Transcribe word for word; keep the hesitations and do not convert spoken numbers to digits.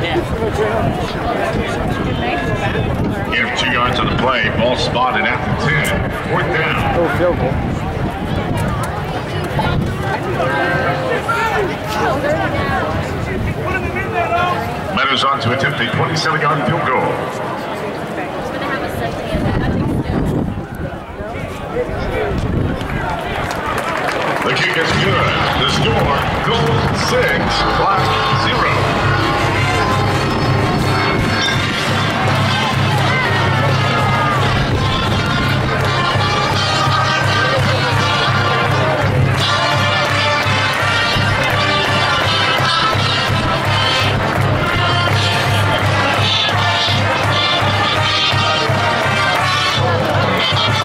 Give two yards on the play. Ball spotted at the ten. Fourth down. Oh, field goal. Meadows on to attempt a twenty-seven yard field goal. The kick is good. The score, goal six, Black zero.